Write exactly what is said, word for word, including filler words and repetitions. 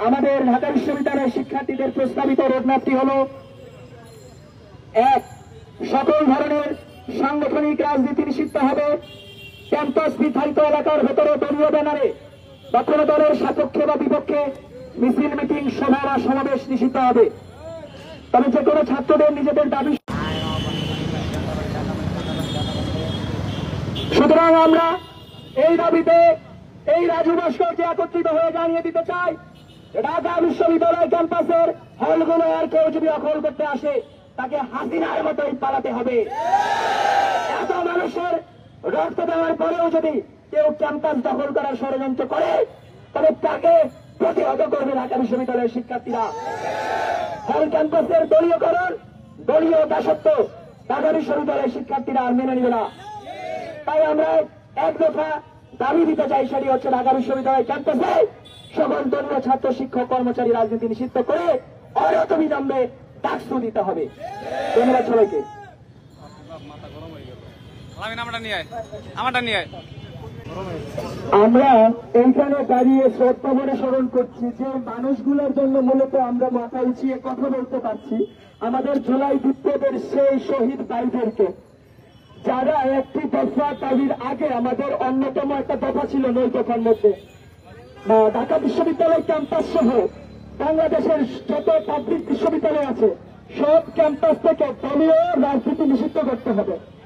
আমাদের ঢাকা বিশ্ববিদ্যালয়ের শিক্ষার্থীদের প্রস্তাবিত রোডম্যাপটি হল এক, সকল ধরনের সাংগঠনিক রাজনীতি নিষিদ্ধ হবে। ক্যাম্পাস নির্ধারিত এলাকার ভেতরে দলীয় ব্যানারে বা কোন দলের সপক্ষে বা বিপক্ষে মিছিল, মিটিং, সভা বা সমাবেশ নিষিদ্ধ হবে। তবে যে কোনো ছাত্রদের নিজেদের দাবি। সুতরাং আমরা এই দাবিতে এই রাজু ভাস্কর্যে একত্রিত হয়ে জানিয়ে দিতে চাই, ঢাকা বিশ্ববিদ্যালয় ক্যাম্পাসের হলগুলো আর কেউ যদি দখল করতে আসে তাকে হাসিনার মতোই পালাতে হবে। এত মানুষের রক্ত দেওয়ার পরেও যদি কেউ ক্যাম্পাস দখল করার ষড়যন্ত্র করে তবে তাকে প্রতিহত করবে ঢাকা বিশ্ববিদ্যালয়ের শিক্ষার্থীরা। হল ক্যাম্পাসের দলীয়করণ, দলীয় দাসত্ব ঢাকা বিশ্ববিদ্যালয়ের শিক্ষার্থীরা আর মেনে নিবে না। তাই আমরা এক দফা দাবি দিতে চাই, সেটি হচ্ছে ঢাকা বিশ্ববিদ্যালয় ক্যাম্পাসে সকল দলীয় ছাত্র, শিক্ষক, কর্মচারী রাজনীতি নিষিদ্ধ করে অনতিবিলম্বে ডাকসু দিতে হবে। ধন্যবাদ সবাইকে। আমরা এইখানে দাঁড়িয়ে শ্রদ্ধাভরে স্মরণ করছি যে মানুষগুলোর জন্য মূলত আমরা মাথা উঁচিয়ে কথা বলতে পারছি, আমাদের জুলাই বিপ্লবের সেই শহীদ ভাইদেরকে, যারা একটি দফা দাবির আগে আমাদের অন্যতম একটা দফা ছিল নয় দফার মধ্যে ঢাকা বিশ্ববিদ্যালয় ক্যাম্পাস সহ বাংলাদেশের যত পাবলিক বিশ্ববিদ্যালয় আছে সব ক্যাম্পাস থেকে দলীয় রাজনীতি নিষিদ্ধ করতে হবে।